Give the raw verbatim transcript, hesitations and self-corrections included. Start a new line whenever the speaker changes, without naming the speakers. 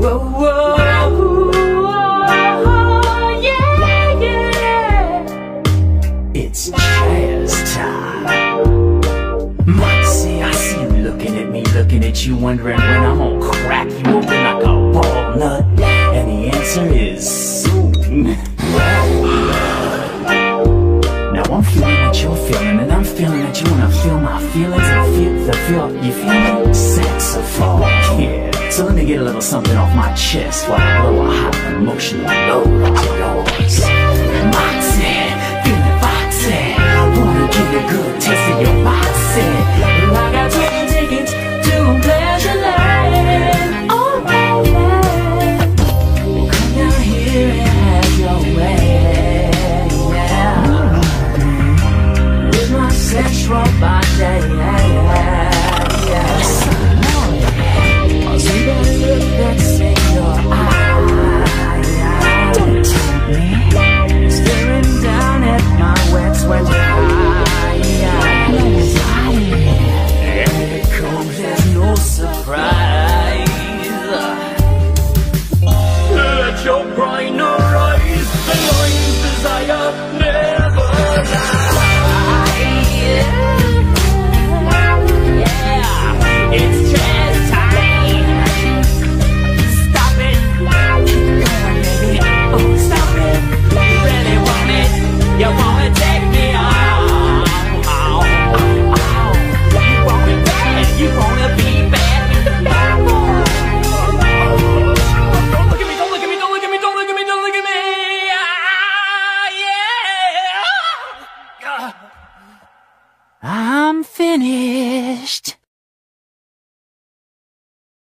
Whoa, whoa, whoa, yeah, yeah. It's CHAZ time. Moxie, I see you looking at me, looking at you, wondering when I'm gonna crack you open like a walnut. And the answer is soon. Now I'm feeling what you're feeling, and I'm feeling that you wanna feel my feelings and feel the feel. You feel me? Saxophone, yeah. So let me get a little something off my chest while I blow a hot emotional load on yours. Moxie, feeling foxy, wanna get a good taste of your body.